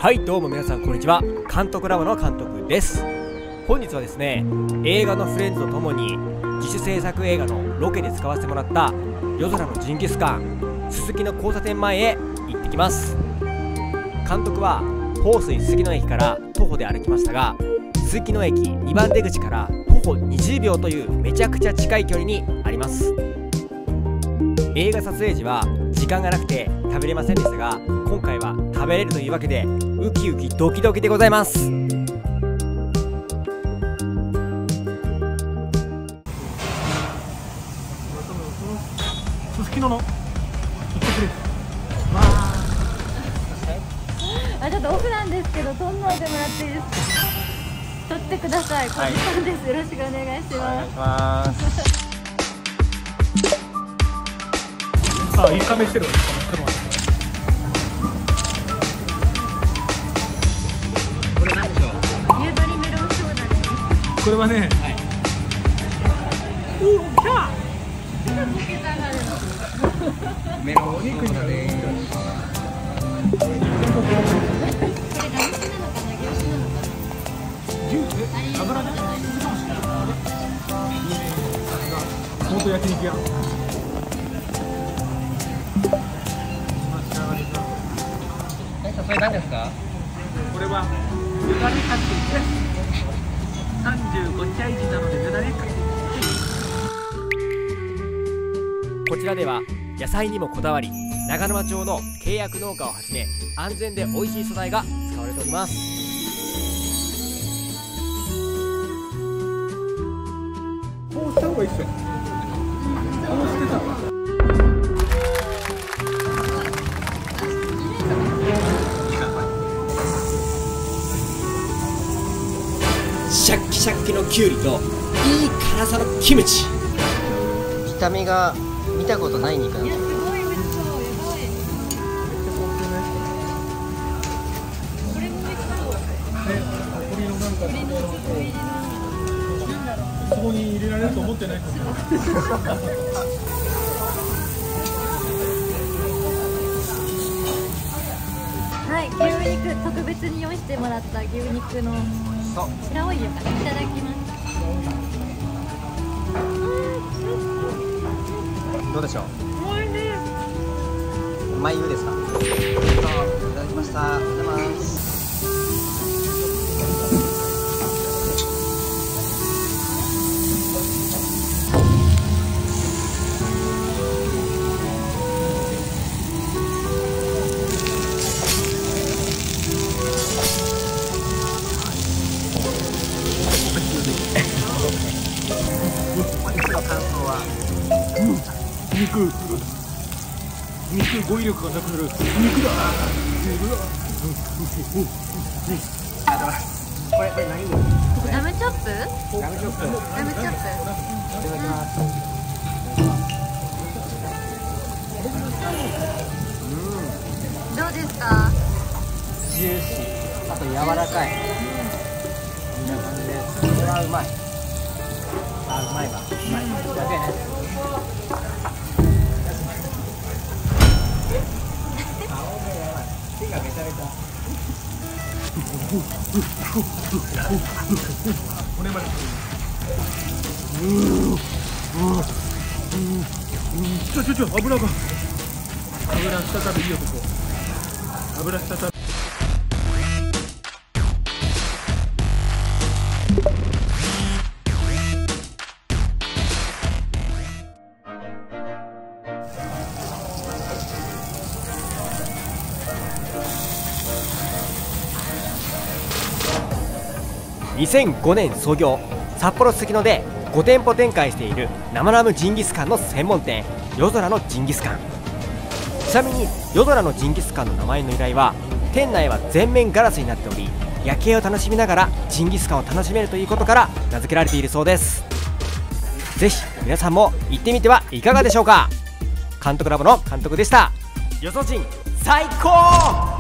はい、どうも皆さんこんにちは。監督ラボの監督です。本日はですね、映画のフレンズとともに自主制作映画のロケで使わせてもらった夜空のジンギスカンすすきの交差点前へ行ってきます。監督は豊水すすきの駅から徒歩で歩きましたが、すすきの駅2番出口から徒歩20秒というめちゃくちゃ近い距離にあります。映画撮影時は時間がなくて食べれませんでしたが、今回は食べれるというわけでウキウキドキドキでございます。 すすきののちょっとオフなんですけど、とんのいでもらっていいですか？取ってください。小路さんです。よろしくお願いします。 あ、いいカメしてる。 これ何でしょう？ 夕張メロンソーダです。 これはね、おお、来た。 メロンお肉になる。 油ね。元焼肉屋。 それ何ですか？ これはよだれかけです。35茶市なのでよだれかけ。 こちらでは野菜にもこだわり、長沼町の契約農家をはじめ安全で美味しい素材が使われております。 こうした方がいいっすよ。こうしてた。 シャッキシャッキのきゅうりといい辛さのキムチ。 見た目が見たことない肉なんです。 いや、すごい美味しそう。やばい。これも美味しそう。 鶏のなんか鶏のちょっと入りのなんだろう。 そこに入れられると思ってないと思う。 はい、牛肉特別に用意してもらった牛肉の白オイルからいただきます。 どうでしょう。 おいしい。 うまい湯ですか。いただきました。ありがとうございます。 肉語彙力がなくなる。肉だ。 これ何？ ラムチョップ？ ラムチョップ。 ラムチョップ。 いただきます。 どうですか？ ジューシー。あと柔らかい。こんな感じです。これはうまい。あ、うまいわ。うまい。だけね。手がめちゃめちゃ。 骨まで。油が。油再びいいよ、ここ。油再び。 2005年創業、札幌すすきので5店舗展開している生ラムジンギスカンの専門店、夜空のジンギスカン。ちなみに夜空のジンギスカンの名前の由来は、店内は全面ガラスになっており、夜景を楽しみながらジンギスカンを楽しめるということから名付けられているそうです。ぜひ皆さんも行ってみてはいかがでしょうか。監督ラボの監督でした。よそジン最高。